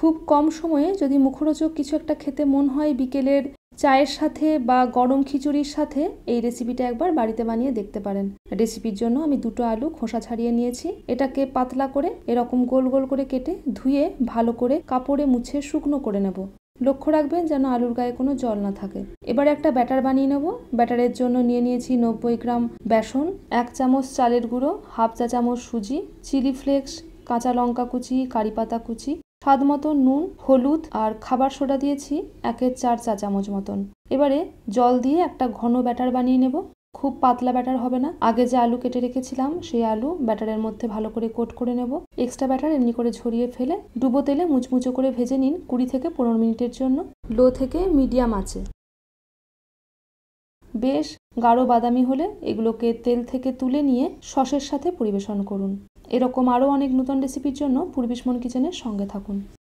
খুব কম সময়ে যদি মুখরোচক কিছু একটা খেতে মন হয় বিকেলের চায়ের সাথে বা গরম খিচুড়ির সাথে, এই রেসিপিটা একবার বাড়িতে বানিয়ে দেখতে পারেন। রেসিপির জন্য আমি 2টো আলু খোসা ছাড়িয়ে নিয়েছি। এটাকে পাতলা করে এরকম গোল গোল করে কেটে ধুয়ে ভালো করে কাপড়ে মুছে শুকনো করে নেব। লক্ষ্য রাখবেন যেন আলুর গায়ে কোনো জল না থাকে। এবারে একটা ব্যাটার বানিয়ে নেব। ব্যাটারের জন্য নিয়ে নিয়েছি 90 গ্রাম বেসন, 1 চামচ চালের গুঁড়ো, হাফ চা চামচ সুজি, চিলি ফ্লেক্স, কাঁচা লঙ্কা কুচি, কারি পাতা কুচি, স্বাদ মতো নুন, হলুদ আর খাবার সোডা দিয়েছি 1/4 চা চামচ মতন। এবারে জল দিয়ে একটা ঘন ব্যাটার বানিয়ে নেব। খুব পাতলা ব্যাটার হবে না। আগে যে আলু কেটে রেখেছিলাম সেই আলু ব্যাটারের মধ্যে ভালো করে কোট করে নেব। এক্সট্রা ব্যাটার এমনি করে ঝরিয়ে ফেলে ডুবো তেলে মুচমুচো করে ভেজে নিন 20 থেকে 15 মিনিটের জন্য, লো থেকে মিডিয়াম আঁচে। বেশ গাঢ় বাদামি হলে এগুলোকে তেল থেকে তুলে নিয়ে সসের সাথে পরিবেশন করুন। এরকম আরও অনেক নতুন রেসিপির জন্য পূর্বিশ মন কিচেনের সঙ্গে থাকুন।